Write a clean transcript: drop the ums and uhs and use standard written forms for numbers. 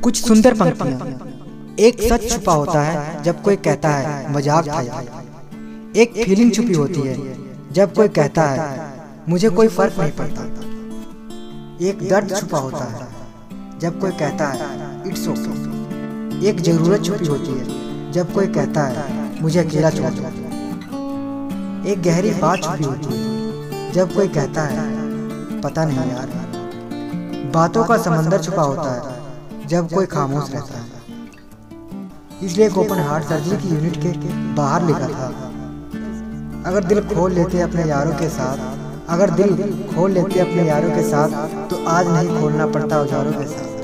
कुछ सुंदर पंक्तियां। एक सच छुपा होता है जब कोई कहता है मजाक था यार। एक फीलिंग छुपी होती है जब कोई कहता है मुझे कोई फर्क नहीं पड़ता। एक दर्द छुपा होता है जब कोई कहता है इट्स ओके। एक जरूरत छुपी होती है जब कोई कहता है मुझे अकेला छोड़ दो। एक गहरी बात छुपी होती है जब कोई कहता है पता नहीं यार। बातों का समंदर छुपा होता है जब कोई खामोश रहता है। इसलिए एक ओपन हार्ट सर्जरी की यूनिट के बाहर लिखा था, अगर दिल खोल लेते अपने यारों के साथ, अगर दिल खोल लेते अपने यारों के साथ, तो आज नहीं खोलना पड़ता औजारों के साथ।